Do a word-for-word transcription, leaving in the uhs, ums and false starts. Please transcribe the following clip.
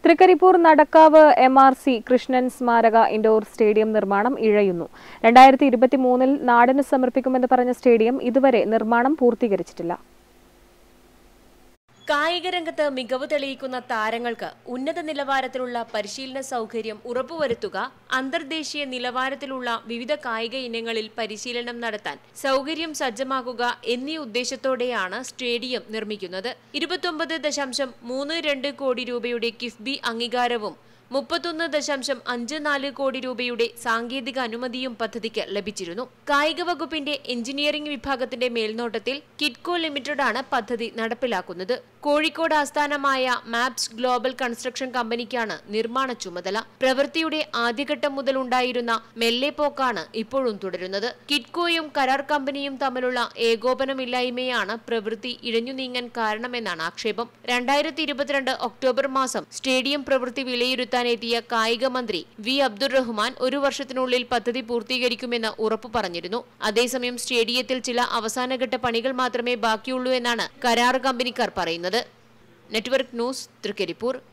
Trikaripur Nadakkavu M R C Krishnan സ്മാരക indoor stadium നിർമ്മാണം ഇഴയുന്നു. രണ്ടായിരത്തി ഇരുപത്തിമൂന്നിൽ നാടിന് സമർപ്പിക്കുമെന്ന് പറഞ്ഞ സ്റ്റേഡിയം ഇതുവരെ നിർമ്മാണം പൂർത്തീകരിച്ചിട്ടില്ല. കായിക രംഗത്ത് മികവ് തെളിയിക്കുന്ന താരങ്ങൾക്ക് ഉന്നത നിലവാരത്തിലുള്ള പരിശീലന സൗകര്യം ഉറപ്പുവരുത്തുക, അന്തർദേശീയ നിലവാരത്തിലുള്ള വിവിധ കായിക ഇനങ്ങളിൽ പരിശീലനം നടത്താൻ സൗകര്യം സജ്ജമാക്കുക എന്നീ ഉദ്ദേശത്തോടെയാണ് സ്റ്റേഡിയം നിർമ്മിക്കുന്നത്. ഇരുപത്തൊമ്പത് ദശാംശം മൂന്ന് രണ്ട് കോടി രൂപയുടെ കിഫ്ബി അംഗീകാരവും മുപ്പത്തൊന്ന് ദശാംശം അഞ്ച് നാല് കോടി രൂപയുടെ സാങ്കേതിക അനുമതിയും പദ്ധതിക്ക് ലഭിച്ചിരുന്നു. കായിക വകുപ്പിന്റെ എഞ്ചിനീയറിംഗ് വിഭാഗത്തിന്റെ മേൽനോട്ടത്തിൽ കിറ്റ്കോ ലിമിറ്റഡാണ് പദ്ധതി നടപ്പിലാക്കുന്നത്. കോഴിക്കോട് ആസ്ഥാനമായ മാപ്സ് ഗ്ലോബൽ കൺസ്ട്രക്ഷൻ കമ്പനിക്കാണ് നിർമ്മാണ ചുമതല. പ്രവൃത്തിയുടെ ആദ്യഘട്ടം മുതൽ ഉണ്ടായിരുന്ന മെല്ലെപ്പോക്കാണ് ഇപ്പോഴും തുടരുന്നത്. കിറ്റ്കോയും കരാർ കമ്പനിയും തമ്മിലുള്ള ഏകോപനമില്ലായ്മയാണ് പ്രവൃത്തി ഇഴഞ്ഞു നീങ്ങാൻ കാരണമെന്നാണ് ആക്ഷേപം. രണ്ടായിരത്തി ഇരുപത്തിരണ്ട് ഒക്ടോബർ മാസം സ്റ്റേഡിയം പ്രവൃത്തി വിലയിരുത്താൻ എത്തിയ കായിക മന്ത്രി വി അബ്ദുറഹ്മാൻ ഒരു വർഷത്തിനുള്ളിൽ പദ്ധതി പൂർത്തീകരിക്കുമെന്ന് ഉറപ്പു പറഞ്ഞിരുന്നു. അതേസമയം സ്റ്റേഡിയത്തിൽ ചില അവസാനഘട്ട പണികൾ മാത്രമേ ബാക്കിയുള്ളൂ എന്നാണ് കരാർ കമ്പനിക്കാർ പറയുന്നത്. Network news, Trikaripur.